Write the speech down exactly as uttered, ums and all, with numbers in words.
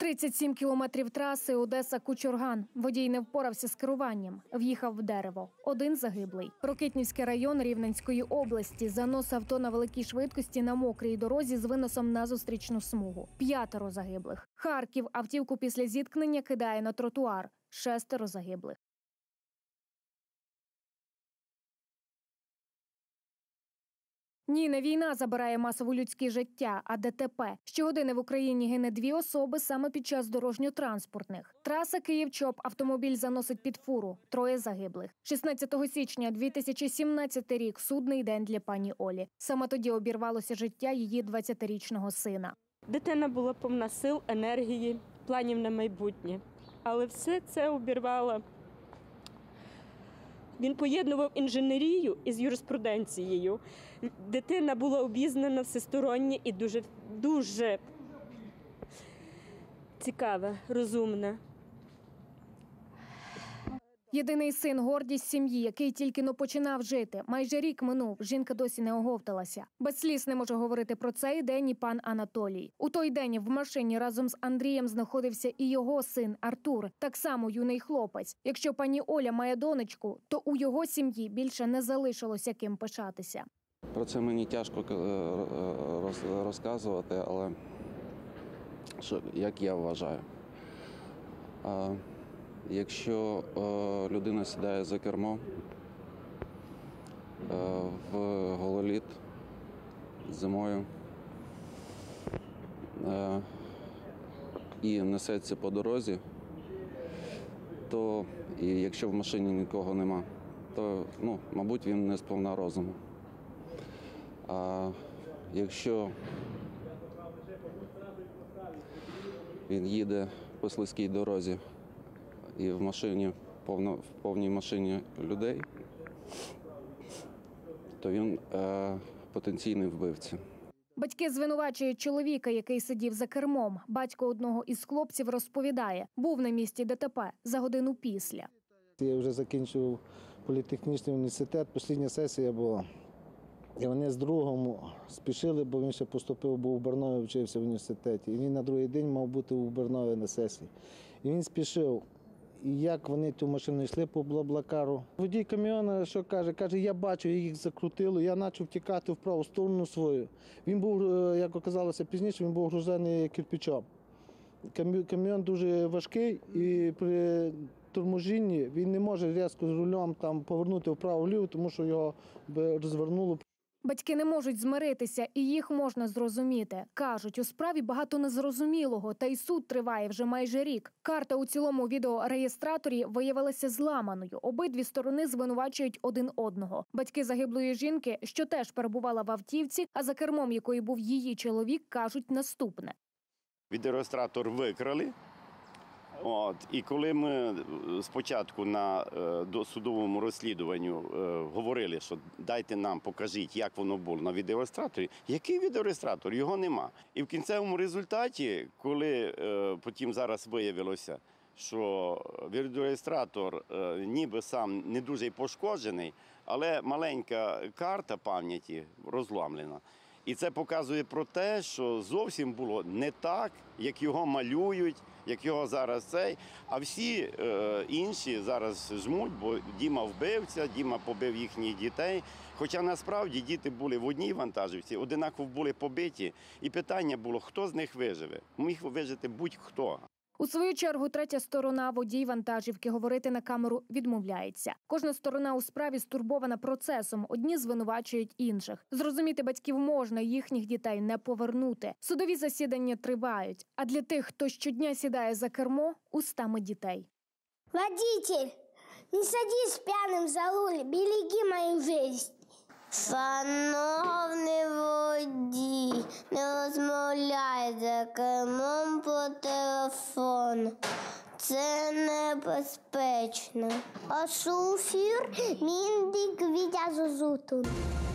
тридцять сім кілометрів траси Одеса-Кучурган. Водій не впорався з керуванням. В'їхав в дерево. Один загиблий. Рокитнівський район Рівненської області. Занос авто на великій швидкості на мокрій дорозі з виносом на зустрічну смугу. П'ятеро загиблих. Харків. Автівку після зіткнення кидає на тротуар. Шестеро загиблих. Ні, не війна забирає масово людське життя, а ДТП. Щогодини в Україні гине дві особи саме під час дорожньо-транспортних. Траса Київ-Чоп, автомобіль заносить під фуру. Троє загиблих. шістнадцятого січня дві тисячі сімнадцятий рік – судний день для пані Олі. Саме тоді обірвалося життя її двадцятирічного сина. Дитина була повна сил, енергії, планів на майбутнє. Але все це обірвало. Він поєднував інженерію із юриспруденцією. Дитина була обізнана всесторонньо і дуже, дуже цікава, розумна. Єдиний син – гордість сім'ї, який тільки-но починав жити. Майже рік минув, жінка досі не оговталася. Без сліз не може говорити про цей день і пан Анатолій. У той день в машині разом з Андрієм знаходився і його син Артур, так само юний хлопець. Якщо пані Оля має донечку, то у його сім'ї більше не залишилося ким пишатися. Про це мені тяжко розказувати, але що, як я вважаю. Якщо е, людина сідає за кермо е, в гололід зимою е, і несеться по дорозі, то і якщо в машині нікого нема, то, ну, мабуть, він не сповна розуму. А якщо він їде по слизькій дорозі, і в машині, повно, в повній машині людей, то він е, потенційний вбивця. Батьки звинувачують чоловіка, який сидів за кермом. Батько одного із хлопців розповідає, був на місці ДТП за годину після. Я вже закінчив політехнічний університет, остання сесія була. І вони з другом спішили, бо він ще поступив, бо у Барнові вчився в університеті. І він на другий день мав бути у Барнові на сесії. І він спішив. І як вони ту машину йшли по Блаблакару. Водій каміона, що каже, каже, я бачу, їх закрутило, я почав тікати в праву сторону свою. Він був, як оказалося пізніше, він був гружений кирпичом. Каміон дуже важкий і при торможінні він не може різко з рулем там повернути вправо-вліво, тому що його розвернуло. Батьки не можуть змиритися, і їх можна зрозуміти. Кажуть, у справі багато незрозумілого, та й суд триває вже майже рік. Карта у цілому відеореєстраторі виявилася зламаною. Обидві сторони звинувачують один одного. Батьки загиблої жінки, що теж перебувала в автівці, а за кермом якої був її чоловік, кажуть наступне. Відеореєстратор викрали. От, і коли ми спочатку на е, досудовому розслідуванні е, говорили, що дайте нам, покажіть, як воно було на відеореєстраторі, який відеореєстратор? Його нема. І в кінцевому результаті, коли е, потім зараз виявилося, що відеореєстратор е, ніби сам не дуже пошкоджений, але маленька карта пам'яті розламлена. І це показує про те, що зовсім було не так, як його малюють, як його зараз цей, а всі е, інші зараз жмуть, бо Діма вбивця, Діма побив їхніх дітей. Хоча насправді діти були в одній вантажівці, одинаково були побиті, і питання було, хто з них виживе. Міг вижити будь-хто. У свою чергу, третя сторона, водій вантажівки, говорити на камеру відмовляється. Кожна сторона у справі стурбована процесом, одні звинувачують інших. Зрозуміти батьків можна, їхніх дітей не повернути. Судові засідання тривають, а для тих, хто щодня сідає за кермо, устами дітей. Водитель, не садись п'яним за руль, береги мою жизнь. Шановний водій, не розмовляй за кермом по телефону. Це небезпечно. А шофер – міндик відязу зутун.